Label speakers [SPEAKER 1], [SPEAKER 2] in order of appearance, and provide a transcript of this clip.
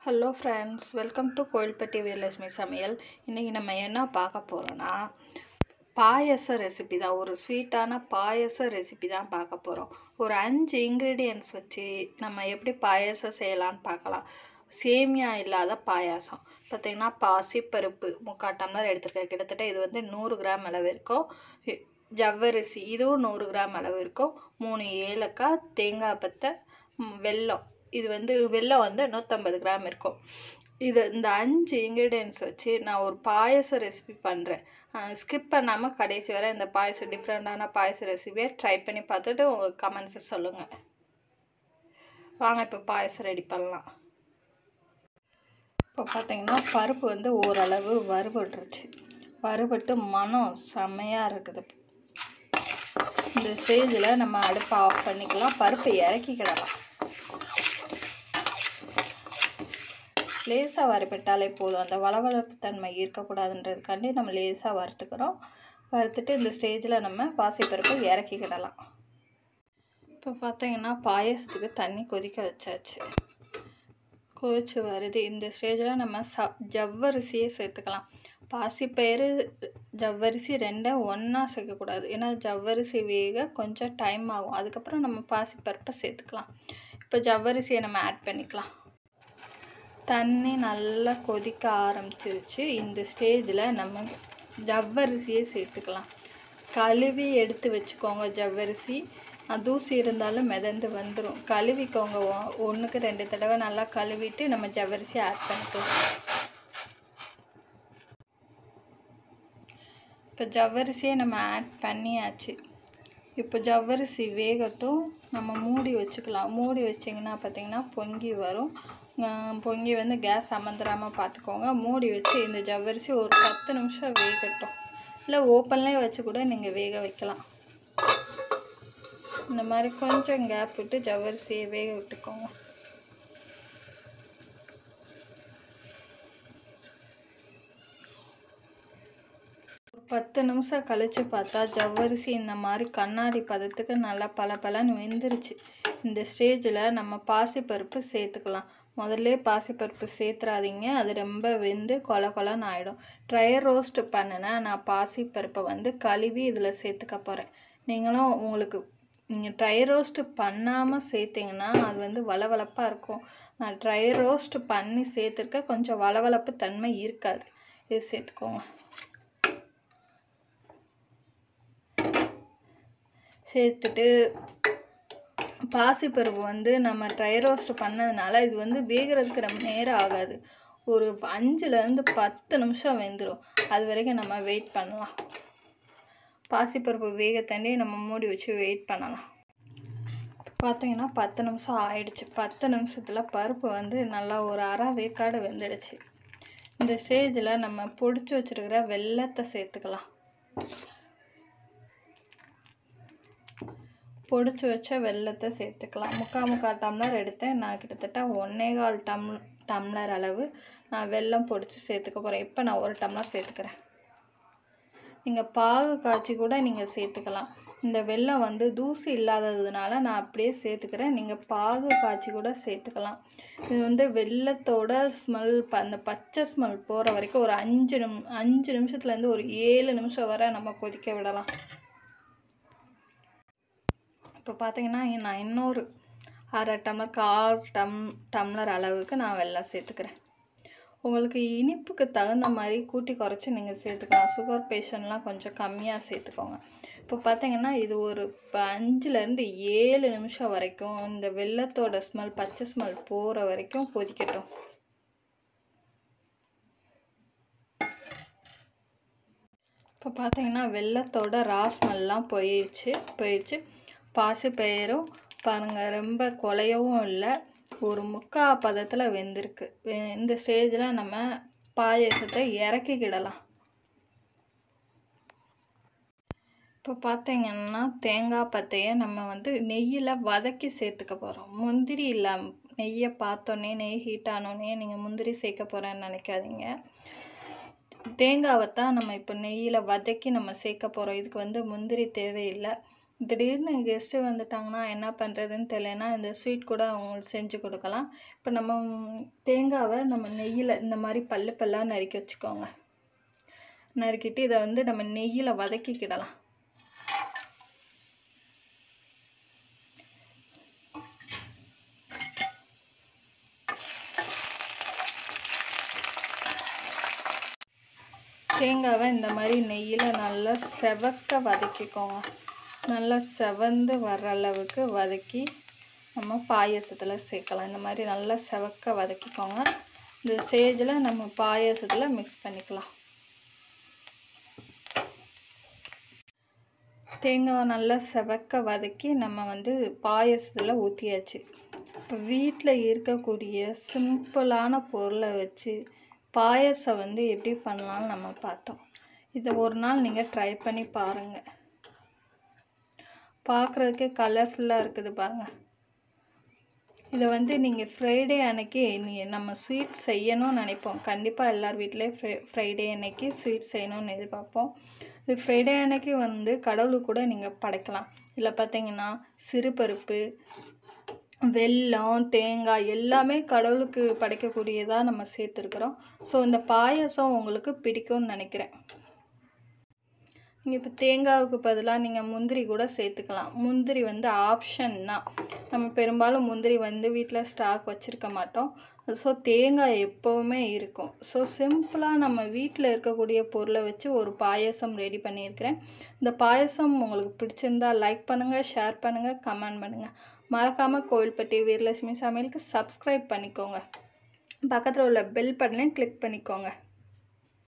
[SPEAKER 1] Hello friends, welcome to Kovilpatti Veeralakshmi சமையல். இன்றைக்கி நம்ம என்ன பார்க்க போகிறோன்னா, பாயச ரெசிபி தான். ஒரு ஸ்வீட்டான பாயச ரெசிபி தான் பார்க்க போகிறோம். ஒரு 5 இன்க்ரீடியன்ட்ஸ் வச்சு நம்ம எப்படி பாயசம் செய்யலான்னு பார்க்கலாம். சேமியா இல்லாத பாயாசம் பார்த்திங்கன்னா, பாசிப்பருப்பு 3/4 டம்ளர் எடுத்துருக்கேன். கிட்டத்தட்ட இது வந்து 100 கிராம் அளவு இருக்கும். ஜவ்வரிசி இதுவும் 100 கிராம் அளவு இருக்கும். 3 ஏலக்காய், தேங்காய் பத்தை, வெல்லம். இது வந்து வெல்லம் வந்து 150 கிராம் இருக்கும். இந்த 5 இன்க்ரீடியன்ட்ஸ் வச்சு நான் ஒரு பாயச ரெசிபி பண்ணுறேன். ஸ்கிப் பண்ணாமல் கடைசி வரை இந்த டிஃப்ரெண்ட்டான பாயச ரெசிபியை ட்ரை பண்ணி பார்த்துட்டு உங்கள் கமெண்ட்ஸை சொல்லுங்கள். வாங்க இப்போ பாயசம் ரெடி பண்ணலாம். இப்போ பார்த்தீங்கன்னா, பருப்பு வந்து ஓரளவு வறுபட்டுருச்சு. வறுபட்டு மனம் செம்மையாக இருக்குது. இந்த ஸ்டேஜில் நம்ம அடுப்பை ஆஃப் பண்ணிக்கலாம். பருப்பை இறக்கிக்கிடலாம். லேசாக வறுபட்டாலே போதும். அந்த வளவளப்பு தன்மை இருக்கக்கூடாதுன்றதுக்காண்டி நம்ம லேசாக வறுத்துக்கிறோம். வறுத்துட்டு இந்த ஸ்டேஜில் நம்ம பாசிப்பருப்பு இறக்கிக்கிடலாம். இப்போ பார்த்தீங்கன்னா, பாயசத்துக்கு தண்ணி கொதிக்க வச்சாச்சு. கொதிச்சு வருது. இந்த ஸ்டேஜில் நம்ம ஜவ்வரிசியே சேர்த்துக்கலாம். பாசிப்பயிறு ஜவ்வரிசி ரெண்டும் ஒன்றா சேர்க்கக்கூடாது. ஏன்னா ஜவ்வரிசி வேக கொஞ்சம் டைம் ஆகும். அதுக்கப்புறம் நம்ம பாசிப்பருப்பை சேர்த்துக்கலாம். இப்போ ஜவ்வரிசியை நம்ம ஆட் பண்ணிக்கலாம். தண்ணி நல்லா கொதிக்க ஆரம்பிச்சிருச்சு. இந்த ஸ்டேஜில் நம்ம ஜவ்வரிசியை சேர்த்துக்கலாம். கழுவி எடுத்து வச்சுக்கோங்க. ஜவ்வரிசி தூசி இருந்தாலும் மிதந்து வந்துடும். கழுவிக்கோங்க. 1க்கு 2 தடவை நல்லா கழுவிட்டு நம்ம ஜவ்வரிசியை ஆட் பண்ணிக்கலாம். இப்போ ஜவ்வரிசியை நம்ம ஆட் பண்ணியாச்சு. இப்போ ஜவ்வரிசி வேகட்டும். நம்ம மூடி வச்சுக்கலாம். மூடி வச்சிங்கன்னா பார்த்திங்கன்னா பொங்கி வரும். பொங்கி வந்து கேஸ் அமர்ந்துடாமல் பார்த்துக்கோங்க. மூடி வச்சு இந்த ஜவ்வரிசி ஒரு 10 நிமிஷம் வேகட்டும். இல்லை ஓப்பன்லேயே வச்சு கூட நீங்கள் வேக வைக்கலாம். இந்த மாதிரி கொஞ்சம் கேப் விட்டு ஜவ்வரிசியை வேக விட்டுக்கோங்க. ஒரு 10 நிமிஷம் கழித்து பார்த்தா ஜவ்வரிசி இந்த மாதிரி கண்ணாடி பதத்துக்கு நல்லா பலன்னு வெந்துருச்சு. இந்த ஸ்டேஜில் நம்ம பாசிப்பருப்பு சேர்த்துக்கலாம். முதல்ல பாசிப்பருப்பு சேர்த்துறாதீங்க. அது ரொம்ப வெந்து கொலன்னு ஆகிடும். ட்ரை ரோஸ்ட் பண்ணினா நான் பாசிப்பருப்பை வந்து கழுவி இதில் சேர்த்துக்க போகிறேன். நீங்களும் நீங்கள் ட்ரை ரோஸ்ட் பண்ணாமல் சேர்த்திங்கன்னா அது வந்து வளவளப்பாக இருக்கும். நான் ட்ரை ரோஸ்ட் பண்ணி சேர்த்துருக்க கொஞ்சம் வளவளப்பு தன்மை இருக்காது. இது சேர்த்துக்கோங்க. சேர்த்துட்டு பாசிப்பருப்பு வந்து நம்ம ட்ரை ரோஸ்ட் பண்ணதுனால இது வந்து வேகிறதுக்கு ரொம்ப நேரம் ஆகாது. ஒரு 5லேருந்து 10 நிமிஷம் வெந்துடும். அது வரைக்கும் நம்ம வெயிட் பண்ணலாம். பாசிப்பருப்பு வேக தண்டி நம்ம மூடி வச்சு வெயிட் பண்ணலாம். பார்த்தீங்கன்னா 10 நிமிஷம் ஆயிடுச்சு. 10 நிமிஷத்தில் பருப்பு வந்து நல்லா ஒரு அரை வேக்காடு வெந்துடுச்சு. இந்த ஸ்டேஜில் நம்ம பொடிச்சு வச்சுருக்கிற வெல்லத்தை சேர்த்துக்கலாம். பொடிச்சு வச்ச வெல்லத்தை சேர்த்துக்கலாம். 3/4 டம்ளர் எடுத்தேன். நான் கிட்டத்தட்ட 1.25 டம்ளர் அளவு நான் வெல்லம் பொடிச்சு சேர்த்துக்க போகிறேன். இப்போ நான் 1 டம்ளர் சேர்த்துக்கிறேன். நீங்கள் பாகு காய்ச்சி கூட நீங்கள் சேர்த்துக்கலாம். இந்த வெல்லம் வந்து தூசி இல்லாததுனால நான் அப்படியே சேர்த்துக்கிறேன். நீங்கள் பாகு காய்ச்சி கூட சேர்த்துக்கலாம். இது வந்து வெல்லத்தோட ஸ்மெல் அந்த பச்சை ஸ்மெல் போகிற வரைக்கும் ஒரு 5 நிமிஷத்துலேருந்து ஒரு 7 நிமிஷம் வரை நம்ம கொதிக்க விடலாம். இப்போ பார்த்தீங்கன்னா, நான் இன்னொரு அரை டம்ளர் 1/4 டம்ளர் அளவுக்கு நான் வெல்லம் சேர்த்துக்கிறேன். உங்களுக்கு இனிப்புக்கு தகுந்த மாதிரி கூட்டி குறைச்சி நீங்கள் சேர்த்துக்கலாம். சுகர் பேஷண்ட்லாம் கொஞ்சம் கம்மியாக சேர்த்துக்கோங்க. இப்போ பார்த்தீங்கன்னா, இது ஒரு 5லேருந்து 7 நிமிஷம் வரைக்கும் இந்த வெல்லத்தோட ஸ்மெல் பச்சை ஸ்மெல் போகிற வரைக்கும் கொதிக்கட்டும். இப்போ பார்த்தீங்கன்னா, வெல்லத்தோட ரா ஸ்மெல்லாம் போயிடுச்சு. பாசிப்பயிரும் பாருங்கள் ரொம்ப குலையவும் இல்லை, ஒரு 3/4 பதத்தில் வெந்திருக்கு. இந்த ஸ்டேஜில் நம்ம பாயசத்தை இறக்கிக்கிடலாம். இப்போ பார்த்தீங்கன்னா, தேங்காய் பத்தையை நம்ம வந்து நெய்யில் வதக்கி சேர்த்துக்க போகிறோம். முந்திரி இல்லாமல் நெய்யை பார்த்தோன்னே நெய் ஹீட் ஆனோடனே நீங்கள் முந்திரி சேர்க்க போகிறேன்னு நினைக்காதீங்க. தேங்காவை தான் நம்ம இப்போ நெய்யில் வதக்கி நம்ம சேர்க்க போகிறோம். இதுக்கு வந்து முந்திரி தேவையில்லை. திடீர்னு கெஸ்ட்டு வந்துட்டாங்கன்னா என்ன பண்ணுறதுன்னு தெரியலனா இந்த ஸ்வீட் கூட அவங்களுக்கு செஞ்சு கொடுக்கலாம். இப்போ நம்ம தேங்காவை நம்ம நெய்யில் இந்த மாதிரி பல்லாக நறுக்கி வச்சுக்கோங்க. நறுக்கிட்டு இதை வந்து நம்ம நெய்யில் வதக்கிக்கிடலாம். தேங்காவை இந்த மாதிரி நெய்யில் நல்லா செவக்க வதக்கிக்கோங்க. நல்லா செவந்து வர்ற அளவுக்கு வதக்கி நம்ம பாயசத்தில் சேர்க்கலாம். இந்த மாதிரி நல்லா செவக்க வதக்கிக்கோங்க. இந்த ஸ்டேஜில் நம்ம பாயசத்தில் மிக்ஸ் பண்ணிக்கலாம். தேங்காவை நல்லா செவக்க வதக்கி நம்ம வந்து பாயசத்தில் ஊற்றியாச்சு. இப்போ வீட்டில் இருக்கக்கூடிய சிம்பிளான பொருளை வச்சு பாயசம் வந்து எப்படி பண்ணலாம்னு நம்ம பார்த்தோம். இதை ஒரு நாள் நீங்கள் ட்ரை பண்ணி பாருங்கள். பார்க்குறதுக்கே கலர்ஃபுல்லாக இருக்குது பாருங்கள். இதை வந்து நீங்கள் ஃப்ரைடே அன்னைக்கு நம்ம ஸ்வீட் செய்யணும்னு நினைப்போம். கண்டிப்பாக எல்லார் வீட்லேயும் ஃப்ரைடே அன்னைக்கு ஸ்வீட் செய்யணும்னு எதிர்பார்ப்போம். இது ஃப்ரைடே அன்னைக்கு வந்து கடவுளுக்கு கூட நீங்கள் படைக்கலாம். இதில் பார்த்தீங்கன்னா சிறுபருப்பு, வெல்லம், தேங்காய் எல்லாமே கடவுளுக்கு படைக்கக்கூடியதாக நம்ம சேர்த்துருக்குறோம். ஸோ இந்த பாயசம் உங்களுக்கு பிடிக்கும்னு நினைக்கிறேன். நீங்கள் இப்போ தேங்காவுக்கு பதிலாக நீங்கள் முந்திரி கூட சேர்த்துக்கலாம். முந்திரி வந்து ஆப்ஷன் தான். நம்ம பெரும்பாலும் முந்திரி வந்து வீட்டில் ஸ்டாக் வச்சுருக்க மாட்டோம். ஸோ தேங்காய் எப்போவுமே இருக்கும். ஸோ சிம்பிளாக நம்ம வீட்டில் இருக்கக்கூடிய பொருளை வச்சு ஒரு பாயசம் ரெடி பண்ணியிருக்கிறேன். இந்த பாயசம் உங்களுக்கு பிடிச்சிருந்தா லைக் பண்ணுங்கள், ஷேர் பண்ணுங்கள், கமெண்ட் பண்ணுங்கள். மறக்காமல் கோவில்பட்டி வீரலட்சுமி சமையலுக்கு சப்ஸ்கிரைப் பண்ணிக்கோங்க. பக்கத்தில் உள்ள பெல் பட்டனையும் கிளிக் பண்ணிக்கோங்க.